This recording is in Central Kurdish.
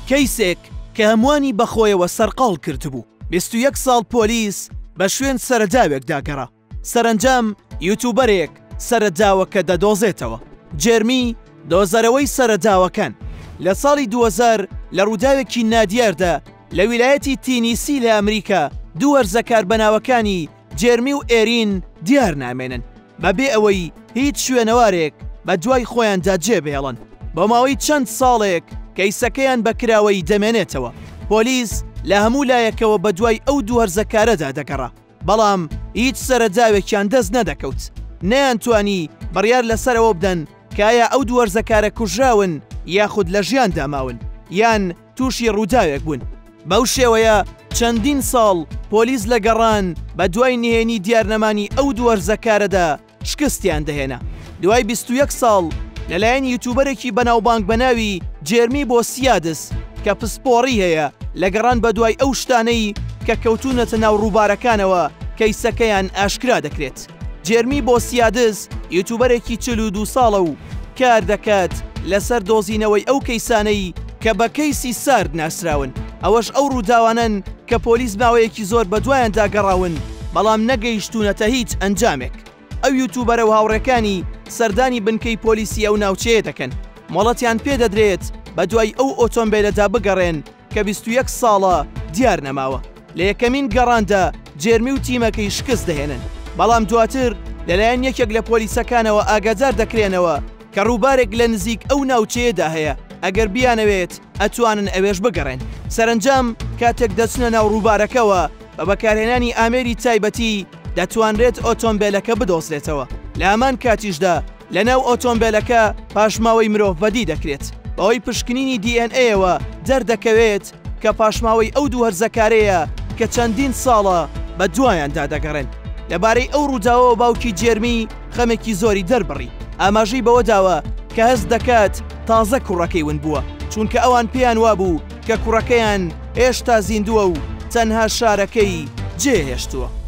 کەیسێک کە هەمووانی بەخۆیەوە سەرقاڵ کردبوو. 21 ساڵ پۆلیس بە شوێن سەرەداوێک داگەڕا. سەرنجام یوتوبەرێک سەرەداوەکە دەدۆزێتەوە. جێرمی دۆزەرەوەی سەرەداوەکان لە ساڵی 2000 لە ڕووداوێکی نادیاردا لە ویلایەتی تینیسی لە ئەمریکا دوو وەرزەکار بەناوەکانی جێرمی و ئێرین دیار نامێنن بەبێ ئەوەی هیچ شوێنەوارێک بە دوای خۆیاندا جێبێڵن. بە ماوەی چەند ساڵێک کەیسەکەیان بەکراوەی دەمێنێتەوە. پۆلیس لە هەموو لایەکەوە بە دوای ئەو دوو هەرزەکارەدا دەگەڕا، بەڵام هیچ سەرەداوێکیان دەست نەدەکەوت. نەیانتوانی بڕیار لەسەرەوە بدەن کە ئایا ئەو دوو وەرزەکارە کوژراون یاخود لە ژیان داماون یان تووشی ڕووداوێک بوون. بەو شێوەیە چەندین ساڵ پۆلیس لە گەڕان بە دوای نهێنی دیارنەمانی ئەو دوو وەرزەکارەدا شکستیان دەهێنا. دوای 21 ساڵ لەلایەن یوتوبەرێکی بەناوبانگ بەناوی جێرمی بۆسیادس کە پسپۆڕی هەیە لە گەڕان بە دوای ئەو شتانەی کە کەوتونەتە ناو ڕووبارەکانەوە کەیسەکەیان ئاشکرا دەکرێت. جێرمی بۆسیادس یوتوبەرێکی 42 ساڵە و کار دەکات لەسەر دۆزینەوەی ئەو کەیسانەی کە بە کەیسی سارد ناسراون. ئەوەش ئەو ڕووداوانن کە پۆلیس ماوەیەکی زۆر بە دوایاندا گەڕاون بەڵام نەگەیشتونەتە هیچ ئەنجامێک. ئەو یوتوبەرە و هاوڕێکانی سەردانی بنکەی پۆلیسی ئەو ناوچەیە دەکەن. مۆڵەتیان پێدەدرێت بە دوای ئەو ئۆتۆمبیلەدا بگەڕێن کە 21 ساڵە دیار نەماوە. لە یەکەمین گەڕاندا جێرمی و تیمەکەی شکست دەهێنن، بەڵام دواتر لەلایەن یەکێک لە پۆلیسەکانەوە ئاگادار دەکرێنەوە کە ڕووبارێک لە نزیک ئەو ناوچەیەدا هەیە، ئەگەر بیانەوێت ئەتوانن ئەوێش بگەڕێن. سەرنجام کاتێک دەچنە ناو ڕووبارەکەەوە بە بەکارهێنانی ئامێری تایبەتی دەتوانرێت ئۆتۆمبیلەکە بدۆزرێتەوە. لە هەمان کاتیشدا لە ناو ئۆتۆمبیلەکە پاشماوەی مرۆڤ بەدی دەکرێت. بەهۆی پشکنینی DNA-ەوە دەردەکەوێت کە پاشماوەی ئەو دوو هەرزەکارەیە کە چەندین ساڵە بە دوایاندا دەگەڕێن. لەبارەی ئەو ڕووداوەوە باوکی جێرمی خەمێکی زۆری دەربڕی. ئاماژەی بەوە داوە کە هەست دەکات تازە کوڕەکەی ون بووە، چونکە ئەوان پێیان وابوو کە کوڕەکەیان هێشتا زیندووە و تەنها شارەکەی جێهێشتووە.